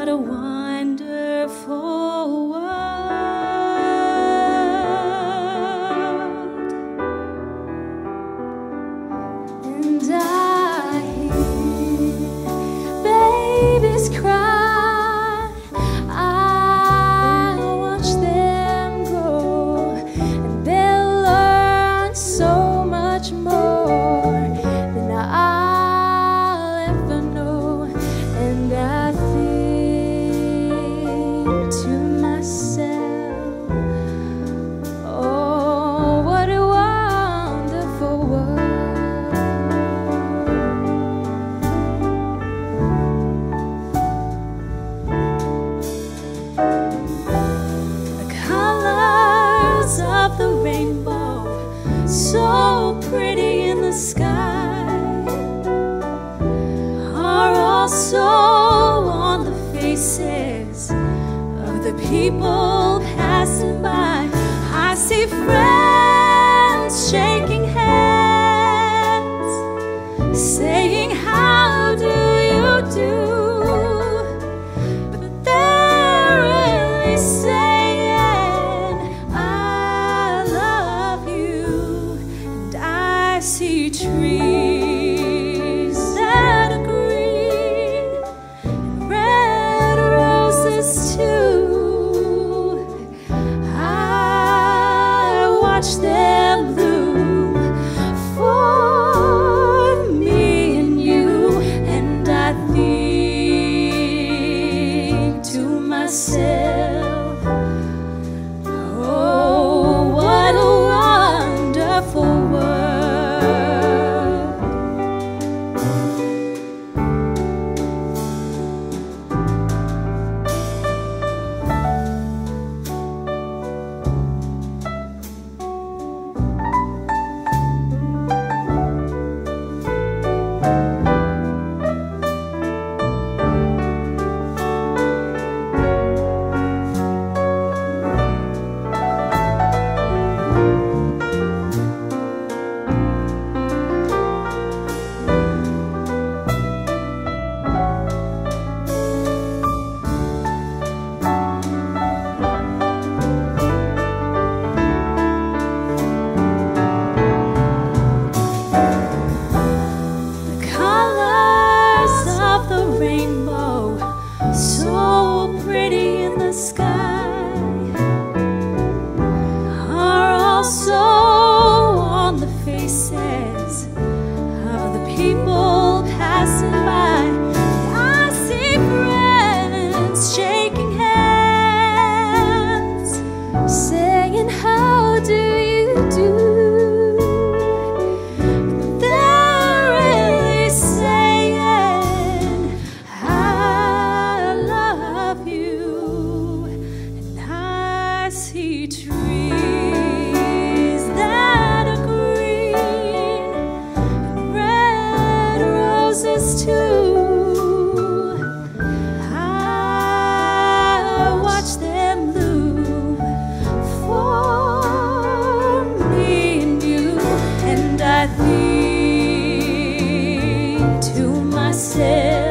What a wonderful world. And I hear babies cry. I watch them grow, and they'll learn so much more than I'll ever know. And I think to myself, oh, what a wonderful world. The colors of the rainbow, so pretty in the sky, are also on the faces of the people passing by. I see friends shaking hands, saying, how do you do? But they're really saying, I love you. And I see trees that are green, and red roses too. I watch them bloom for me and you. And I think to myself, oh, what a wonderful world. Rainbow, so pretty in the sky, are also on the faces of the people passing by. I see friends shaking hands, saying, how do you do? I see trees that are green, and red roses too. I watch them bloom for me and you. And I think to myself,